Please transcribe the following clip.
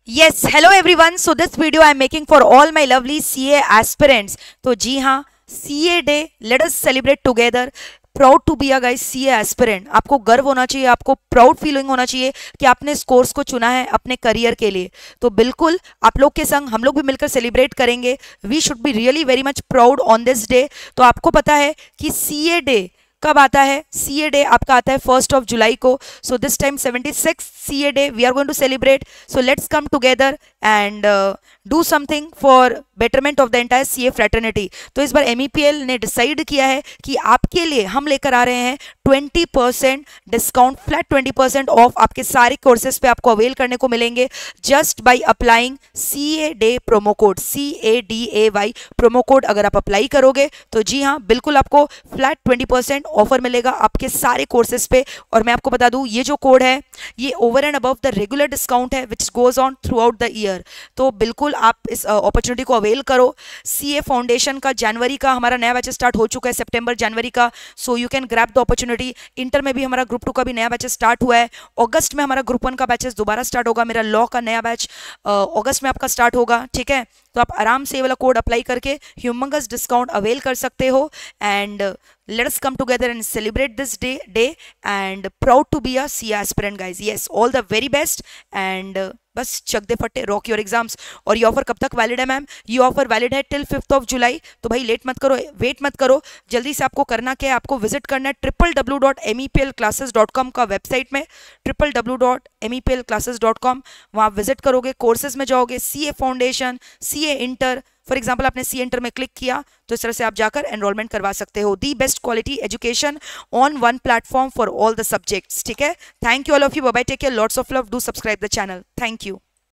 Yes, hello everyone. So this video I am making for all my lovely CA aspirants. तो जी हाँ, CA day, let us celebrate together. Proud to be a guys CA aspirant. आपको गर्व होना चाहिए, आपको proud feeling होना चाहिए कि आपने इस कोर्स को चुना है अपने करियर के लिए। तो बिल्कुल आप लोग के संग हम लोग भी मिलकर सेलिब्रेट करेंगे। We should be really very much proud on this day. तो आपको पता है कि सीए डे कब आता है? सीए डे आपका आता है 1 जुलाई को। So this time 76 CA day we are going to celebrate. So let's come together and do something for betterment of the entire CA fraternity. तो इस बार एमईपीएल ने डिसाइड किया है कि आपके लिए हम लेकर आ रहे हैं 20% डिस्काउंट, फ्लैट 20% ऑफ आपके सारे कोर्सेज पे आपको अवेल करने को मिलेंगे just by applying CA day promo code, CADAY promo code. अगर आप अप्लाई करोगे तो जी हाँ बिल्कुल आपको फ्लैट 20% ऑफर मिलेगा आपके सारे कोर्सेज पे। और मैं आपको बता दूं ये जो कोड है ये over and above the regular discount है which goes on throughout the year. तो बिल्कुल आप इस अपॉर्चुनिटी को अवेल करो। सीए फाउंडेशन का जनवरी का हमारा नया बैच स्टार्ट हो चुका है, सितंबर जनवरी का। So you can grab the opportunity. Inter में भी हमारा ग्रुप 2 का भी नया बैच स्टार्ट हुआ है। अगस्त में हमारा ग्रुप 1 का बैचेस दोबारा स्टार्ट होगा। मेरा लॉ का नया बैच अगस्त में आपका स्टार्ट होगा, ठीक है। तो आप आराम से ये वाला कोड अप्लाई करके ह्यूमंगस डिस्काउंट अवेल कर सकते हो। And let us come together and celebrate this day and proud to be a CA aspirant guys. Yes, all the very best and बस चक दे फटे, रॉक योर एग्जाम्स। और ये offer कब तक वैलिड है मैम? ये ऑफर वैलिड है till 5 जुलाई। तो भाई लेट मत करो, वेट मत करो, जल्दी से आपको करना क्या है, आपको विजिट करना है www.meplclasses.com का वेबसाइट में, www.meplclasses.com। वहाँ विजिट करोगे, कोर्सेज में जाओगे, CA foundation, CA inter. For example आपने सी एंटर में क्लिक किया तो इस तरह से आप जाकर एनरोलमेंट करवा सकते हो। The best quality education on one platform for all the subjects, ठीक है। Thank you all of you, bye bye, take care, lots of love, do subscribe the channel, thank you.